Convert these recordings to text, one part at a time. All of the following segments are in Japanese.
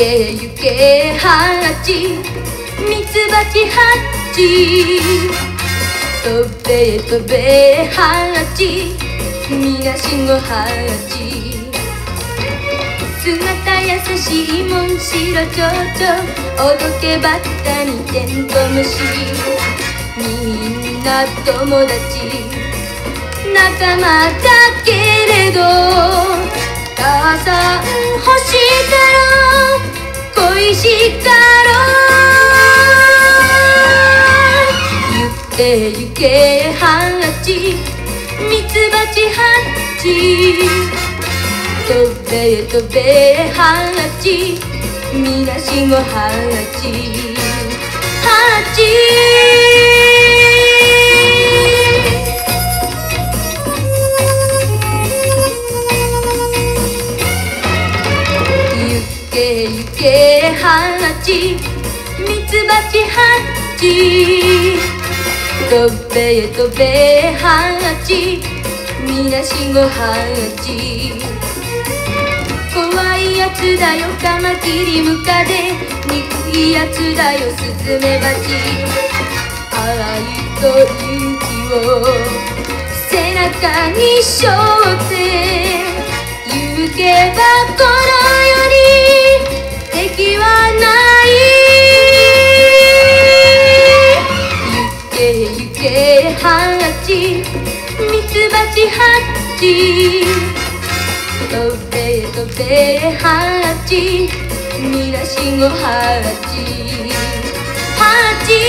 けゆけハチ、ミツバチハチ、飛べ飛べハチ、みなしごハチ、姿優しいモンシロチョウチョウ、おどけバッタにテントウムシ、みんな友達仲間だけれど、母さん欲したろ恋したろ、ゆけゆけハチ、ミツバチハチ、飛べ飛べハチ、みなしごハチ、ハチ、ゆけゆけハチ、ミツバチハチ、飛べ飛べハチ、みなしごハチ、怖いやつだよカマキリムカデ、憎いやつだよスズメバチ、愛と勇気を背中に背負って行けばこの世に敵はない、行け行けハチ、ミツバチハチ、飛べ飛べハチ、みなしごハチ、ハチ、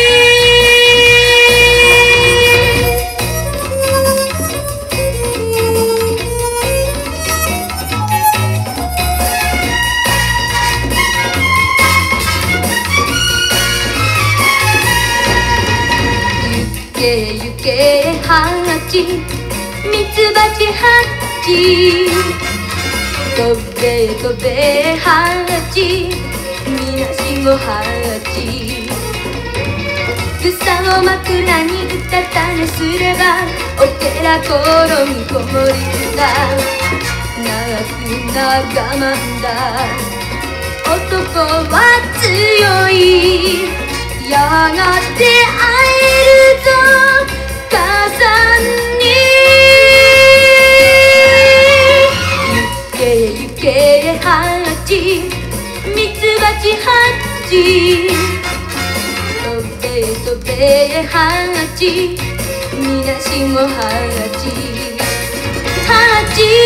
ゆけゆけハチ、ミツバチハチ、飛べ飛べハチ、みなしごハチ、草を枕にうたた寝すればお寺転みこもりだ、長くな我慢だ男は強い、やがて会えるぞ母さんに、ゆけゆけハチ、ミツバチハチ、飛べ飛べハチ、みなしごハチ、ハチ。